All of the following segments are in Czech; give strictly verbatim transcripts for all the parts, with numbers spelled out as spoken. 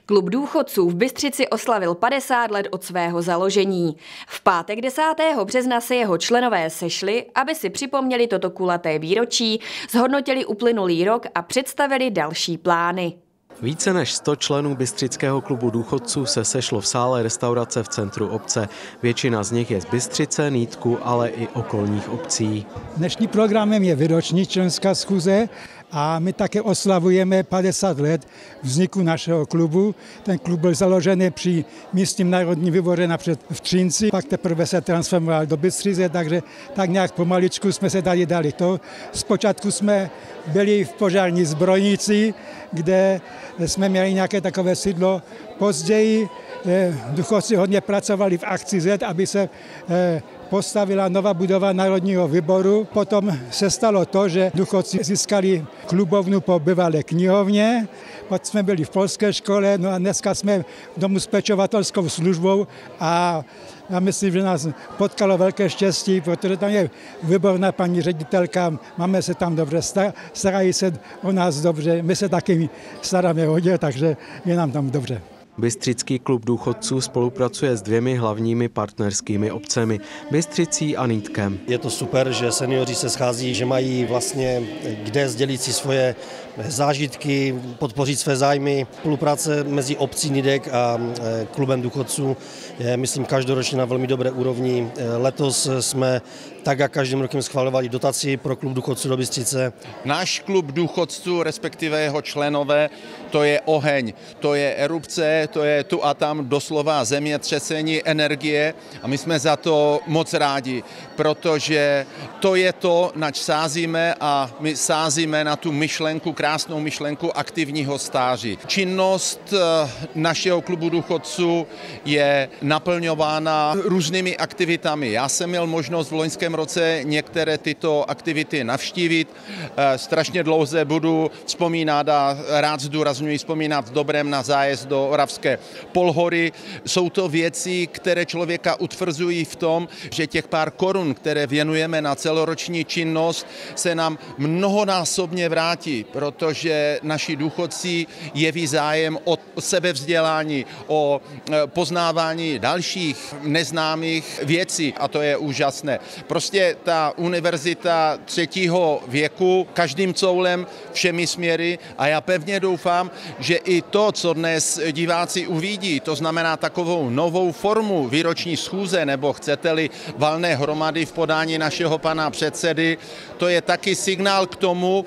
Klub důchodců v Bystřici oslavil padesát let od svého založení. V pátek desátého března se jeho členové sešli, aby si připomněli toto kulaté výročí, zhodnotili uplynulý rok a představili další plány. Více než sto členů Bystřického klubu důchodců se sešlo v sále restaurace v centru obce. Většina z nich je z Bystřice, Nýtku, ale i okolních obcí. Dnešní programem je výroční členská schůze a my také oslavujeme padesát let vzniku našeho klubu. Ten klub byl založen při místním národním výboru napřed v Třinci, pak teprve se transformoval do Bystřice, takže tak nějak pomaličku jsme se tady dali to. Zpočátku jsme byli v požární zbrojnici, kde jsme měli nějaké takové sídlo. Později eh, důchodci hodně pracovali v akci Z, aby se eh, postavila nová budova Národního výboru. Potom se stalo to, že důchodci získali klubovnu po bývalé knihovně, pak jsme byli v polské škole, no a dneska jsme v domu s pečovatelskou službou a já myslím, že nás potkalo velké štěstí, protože tam je výborná paní ředitelka, máme se tam dobře, starají se o nás dobře, my se taky staráme hodně, takže je nám tam dobře. Bystřický klub důchodců spolupracuje s dvěmi hlavními partnerskými obcemi, Bystřicí a Nýtkem. Je to super, že seniori se schází, že mají vlastně kde sdělit si svoje zážitky, podpořit své zájmy. Spolupráce mezi obcí Nýdek a klubem důchodců je, myslím, každoročně na velmi dobré úrovni. Letos jsme tak, jak každým rokem schvalovali dotaci pro klub důchodců do Bystřice. Náš klub důchodců, respektive jeho členové, to je oheň, to je erupce, to je tu a tam doslova zemětřesení, energie a my jsme za to moc rádi, protože to je to, nač sázíme a my sázíme na tu myšlenku, krásnou myšlenku aktivního stáří. Činnost našeho klubu důchodců je naplňována různými aktivitami. Já jsem měl možnost v loňském roce některé tyto aktivity navštívit. Strašně dlouze budu vzpomínat a rád zdůrazňuji vzpomínat v dobrém na zájezd do Oravské Polhory. Jsou to věci, které člověka utvrzují v tom, že těch pár korun, které věnujeme na celoroční činnost, se nám mnohonásobně vrátí, protože naši důchodci jeví zájem o sebevzdělání, o poznávání dalších neznámých věcí a to je úžasné. Prostě ta univerzita třetího věku každým coulem, všemi směry a já pevně doufám, že i to, co dnes diváci uvidí, to znamená takovou novou formu výroční schůze nebo chcete-li valné hromady v podání našeho pana předsedy, to je taky signál k tomu,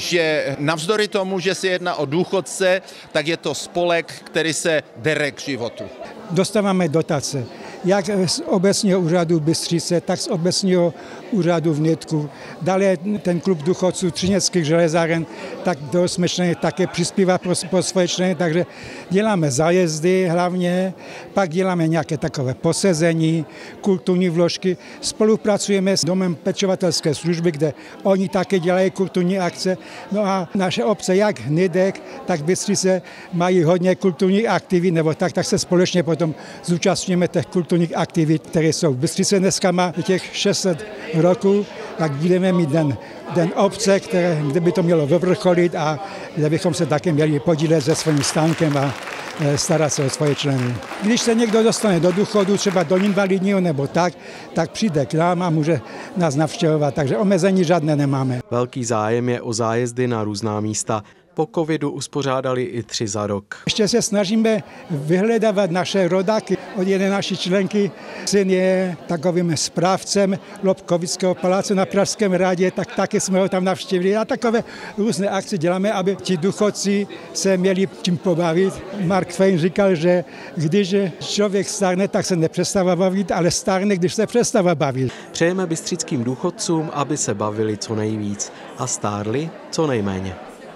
že navzdory tomu, že se jedná o důchodce, tak je to spolek, který se dere k životu. Dostáváme dotace, jak z obecního úřadu Bystřice, tak z obecního úřadu v Nýtku. Dále ten klub důchodců Třineckých železáren, tak do jsme členy také přispívá pro, pro svoje členy, takže děláme zájezdy hlavně, pak děláme nějaké takové posezení, kulturní vložky. Spolupracujeme s domem pečovatelské služby, kde oni také dělají kulturní akce. No a naše obce, jak Nýdek, tak Bystřice mají hodně kulturních aktivit, nebo tak, tak se společně potom zúčastňujeme těch kulturních aktivit, které jsou v Bystřice. Dneska má těch šest set roku, tak budeme mít den, den obce, které, kde by to mělo vyvrcholit a kde bychom se také měli podílet se svým stánkem a starat se o svoje členy. Když se někdo dostane do důchodu, třeba do invalidního nebo tak, tak přijde k nám a může nás navštěvovat, takže omezení žádné nemáme. Velký zájem je o zájezdy na různá místa. Po covidu uspořádali i tři za rok. Ještě se snažíme vyhledávat naše rodáky. Od jedné naší členky syn je takovým správcem Lobkovického paláce na Pražském hrádě, tak taky jsme ho tam navštívili. A takové různé akce děláme, aby ti důchodci se měli čím pobavit. Mark Twain říkal, že když člověk stárne, tak se nepřestává bavit, ale stárne, když se přestává bavit. Přejeme bystřickým důchodcům, aby se bavili co nejvíc a stárli co nejméně.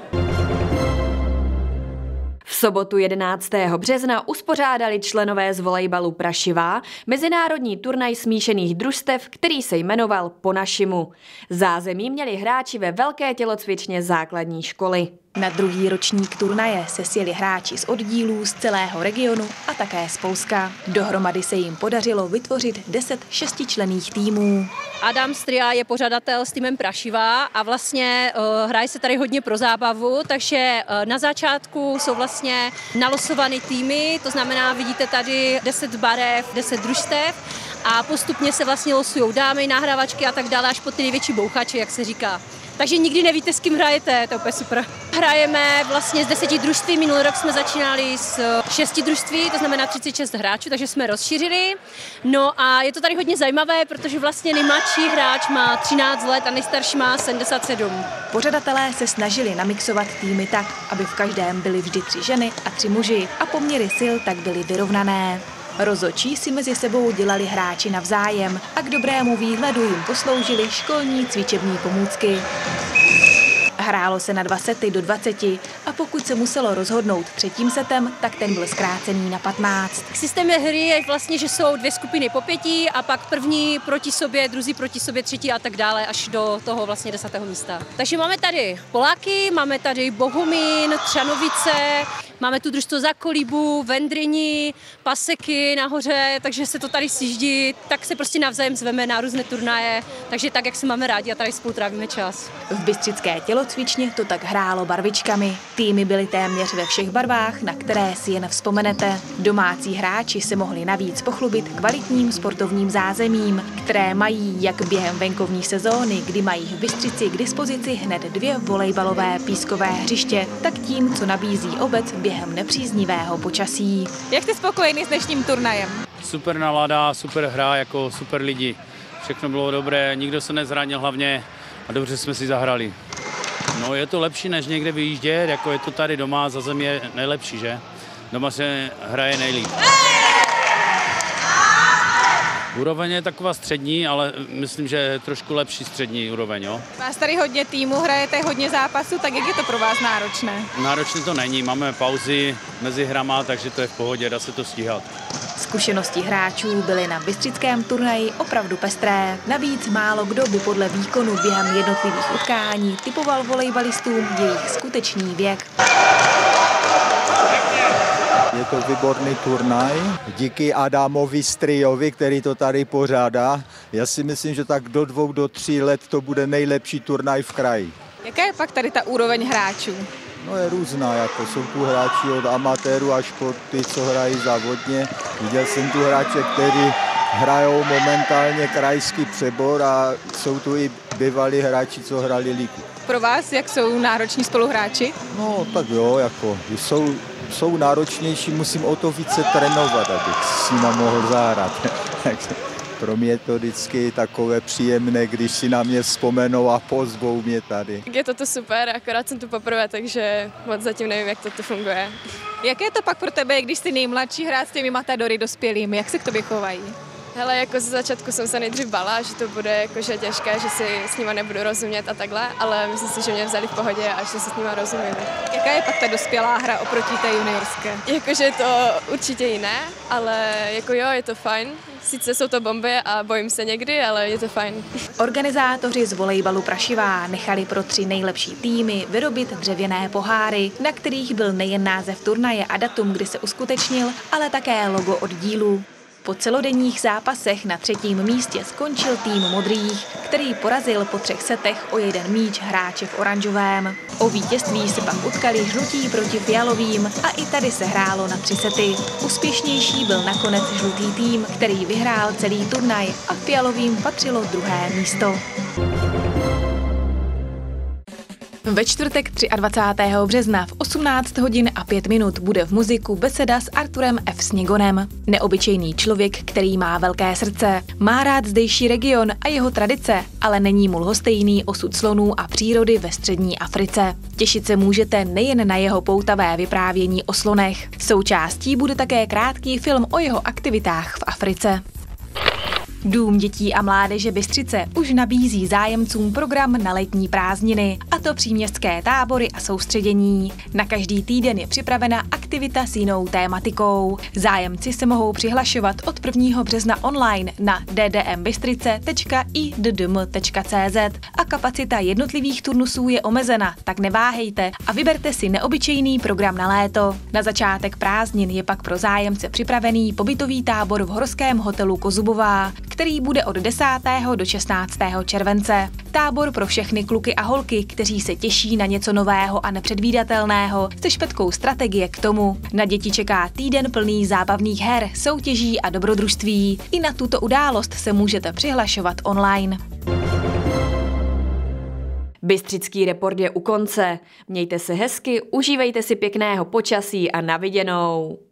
V sobotu jedenáctého března uspořádali členové z volejbalu Prašivá mezinárodní turnaj smíšených družstev, který se jmenoval Po našimu. Zázemí měli hráči ve velké tělocvičně základní školy. Na druhý ročník turnaje se sjeli hráči z oddílů z celého regionu a také z Polska. Dohromady se jim podařilo vytvořit deset šestičlenných týmů. Adam Stria je pořadatel s týmem Prašiva a vlastně uh, hraje se tady hodně pro zábavu, takže uh, na začátku jsou vlastně nalosované týmy, to znamená, vidíte tady deset barev, deset družstev a postupně se vlastně losují dámy, nahrávačky a tak dále až po ty největší bouchače, jak se říká. Takže nikdy nevíte, s kým hrajete, to je úplně super. Hrajeme vlastně z deseti družství, minulý rok jsme začínali s šesti družství, to znamená třicet šest hráčů, takže jsme rozšířili. No a je to tady hodně zajímavé, protože vlastně nejmladší hráč má třináct let a nejstarší má sedmdesát sedm. Pořadatelé se snažili namixovat týmy tak, aby v každém byly vždy tři ženy a tři muži a poměry sil tak byly vyrovnané. Rozhodčí si mezi sebou dělali hráči navzájem a k dobrému výhledu jim posloužily školní cvičební pomůcky. Hrálo se na dva sety do dvaceti a pokud se muselo rozhodnout třetím setem, tak ten byl zkrácený na patnáct. Systém hry je vlastně, že jsou dvě skupiny po pěti a pak první proti sobě, druzí proti sobě, třetí a tak dále až do toho vlastně desátého místa. Takže máme tady Poláky, máme tady Bohumín, Třanovice, máme tu družstvo za Kolíbu, Vendrini, Paseky nahoře, takže se to tady sjíždí, tak se prostě navzájem zveme na různé turnaje, takže tak, jak se máme rádi a tady spolu trávíme čas. V bystřické tělocvičně to tak hrálo barvičkami. Týmy byly téměř ve všech barvách, na které si jen vzpomenete. Domácí hráči se mohli navíc pochlubit kvalitním sportovním zázemím, které mají jak během venkovní sezóny, kdy mají v Bystřici k dispozici hned dvě volejbalové pískové hřiště, tak tím, co nabízí obec během nepříznivého počasí. Jak jste spokojený s dnešním turnajem? Super nálada, super hra, jako super lidi. Všechno bylo dobré, nikdo se nezranil hlavně a dobře jsme si zahrali. No je to lepší, než někde vyjíždět, jako je to tady doma, za zem je nejlepší, že? Doma se hraje nejlíp. Úroveň je taková střední, ale myslím, že je trošku lepší střední úroveň, jo. Vás tady hodně týmu, hrajete hodně zápasů, tak jak je to pro vás náročné? Náročné to není, máme pauzy mezi hrama, takže to je v pohodě, dá se to stíhat. Zkušenosti hráčů byly na bystřickém turnaji opravdu pestré. Navíc málo kdo by podle výkonu během jednotlivých utkání typoval volejbalistům jejich skutečný věk. Je to výborný turnaj. Díky Adamovi Striovi, který to tady pořádá. Já si myslím, že tak do dvou, do tří let to bude nejlepší turnaj v kraji. Jaká je pak tady ta úroveň hráčů? No je různá, jako jsou tu hráči od amatérů až po ty, co hrají závodně. Viděl jsem tu hráče, kteří hrajou momentálně krajský přebor a jsou tu i bývalí hráči, co hráli ligu. Pro vás, jak jsou nároční spoluhráči? No tak jo, jako jsou, jsou náročnější, musím o to více trénovat, abych s nima mohl zahrát. Pro mě je to vždycky takové příjemné, když si na mě vzpomenou a pozvou mě tady. Je to tu super, akorát jsem tu poprvé, takže moc zatím nevím, jak to tu funguje. Jak je to pak pro tebe, když jsi nejmladší hrát s těmi matadory dospělými? Jak se k tobě chovají? Hele, jako ze začátku jsem se nejdřív bala, že to bude jakože těžké, že si s nima nebudu rozumět a takhle, ale myslím si, že mě vzali v pohodě a že se s nima rozumím. Jaká je pak ta dospělá hra oproti té juniorské? Jakože je to určitě jiné, ale jako jo, je to fajn. Sice jsou to bomby a bojím se někdy, ale je to fajn. Organizátoři z volejbalu Prašivá nechali pro tři nejlepší týmy vyrobit dřevěné poháry, na kterých byl nejen název turnaje a datum, kdy se uskutečnil, ale také logo oddílu. Po celodenních zápasech na třetím místě skončil tým modrých, který porazil po třech setech o jeden míč hráče v oranžovém. O vítězství se pak utkali žlutí proti fialovým a i tady se hrálo na tři sety. Úspěšnější byl nakonec žlutý tým, který vyhrál celý turnaj a fialovým patřilo druhé místo. Ve čtvrtek dvacátého třetího března v osmnáct hodin a pět minut bude v Muziku beseda s Arturem F. Sněgonem. Neobyčejný člověk, který má velké srdce, má rád zdejší region a jeho tradice, ale není mu lhostejný osud slonů a přírody ve střední Africe. Těšit se můžete nejen na jeho poutavé vyprávění o slonech. Součástí bude také krátký film o jeho aktivitách v Africe. Dům dětí a mládeže Bystřice už nabízí zájemcům program na letní prázdniny, a to příměstské tábory a soustředění. Na každý týden je připravena aktivita s jinou tématikou. Zájemci se mohou přihlašovat od prvního března online na d d m bystrice tečka i d d m tečka c z a kapacita jednotlivých turnusů je omezena, tak neváhejte a vyberte si neobyčejný program na léto. Na začátek prázdnin je pak pro zájemce připravený pobytový tábor v horském hotelu Kozubová, který bude od desátého do šestnáctého července. Tábor pro všechny kluky a holky, kteří se těší na něco nového a nepředvídatelného, se špetkou strategie k tomu. Na děti čeká týden plný zábavných her, soutěží a dobrodružství. I na tuto událost se můžete přihlašovat online. Bystřický report je u konce. Mějte se hezky, užívejte si pěkného počasí a na viděnou.